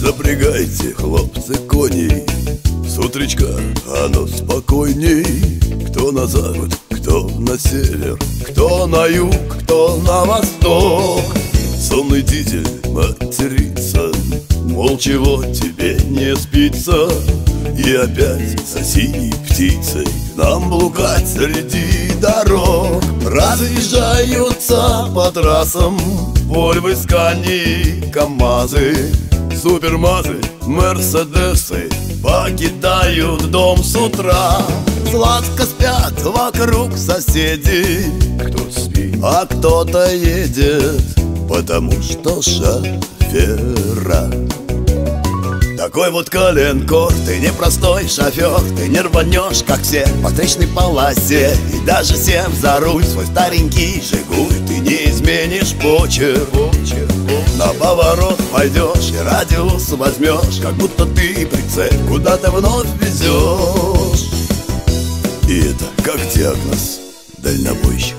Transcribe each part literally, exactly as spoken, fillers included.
Запрягайте, хлопцы, коней, с утречка оно спокойней. Кто на запад, кто на север, кто на юг, кто на восток. Сонный дизель матерится, мол, чего тебе не спится. И опять за синей птицей нам блукать среди дорог. Разъезжаются по трассам Вольвы, Скани, КамАЗы, Супермазы, Мерседесы покидают дом с утра. Сладко спят вокруг соседи, кто спит, а кто-то едет, потому что шофера. Такой вот коленкор, ты непростой шофер. Ты не рванешь, как все, по встречной полосе. И даже сев за руль свой старенький Жигуль, ты не изменишь почерк. На поворот пойдешь и радиус возьмешь, как будто ты прицеп куда-то вновь везешь. И это как диагноз дальнобойщик.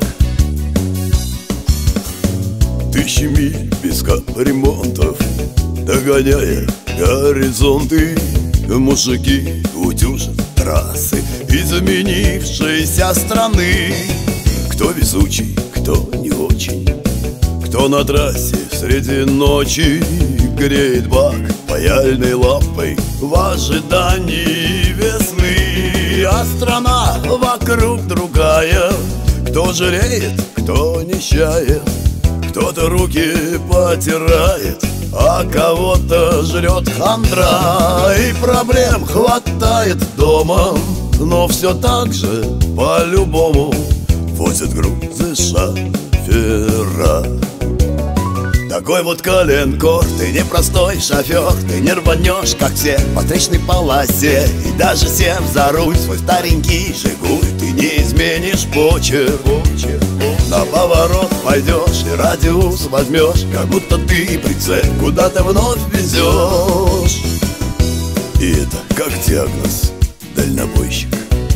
Тысячи миль без капремонтов, догоняя горизонты, мужики утюжат трассы изменившейся страны. Кто везучий, кто не очень, кто на трассе среди ночи греет бак паяльной лампой в ожидании весны. А страна вокруг другая, кто жалеет, кто нищает, кто-то руки потирает, а кого-то жрет хандра. И проблем хватает дома, но все так же по-любому возят грузы шофера. Такой вот коленкор, ты непростой шофер. Ты не рванешь, как все, по встречной полосе. И даже сев за руль свой старенький Жигуль, ты не изменишь почерк. На поворот пойдешь и радиус возьмешь, как будто ты прицеп куда-то вновь везешь. И это как диагноз дальнобойщик.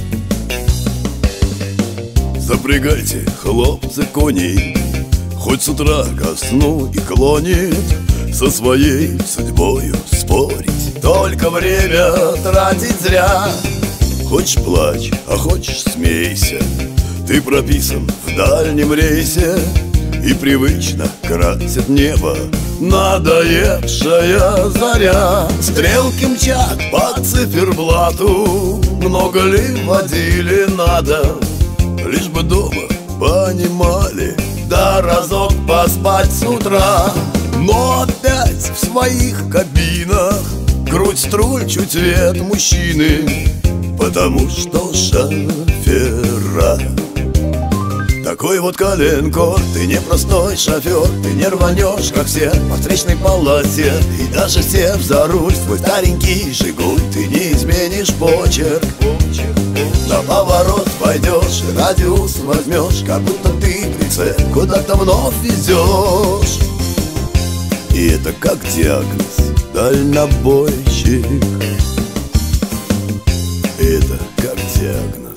Запрягайте, хлопцы, коней, хоть с утра ко сну и клонит со своей судьбою спорить. Только время тратить зря. Хочешь плачь, а хочешь смейся, ты прописан в дальнем рейсе. И привычно красит небо надоевшая заря. Стрелки мчат по циферблату, много ли водили надо, лишь бы дома понимали, да разок поспать с утра. Но опять в своих кабинах грудь струль, чуть вет мужчины, потому что шофера. Такой вот коленкор, ты непростой шофер. Ты не рванешь, как все, по встречной полосе. И даже сев за руль свой старенький Жигуль, ты не изменишь почерк. На поворот пойдешь и радиус возьмешь, как будто ты прицеп куда-то вновь везешь. И это как диагноз дальнобойщик. Это как диагноз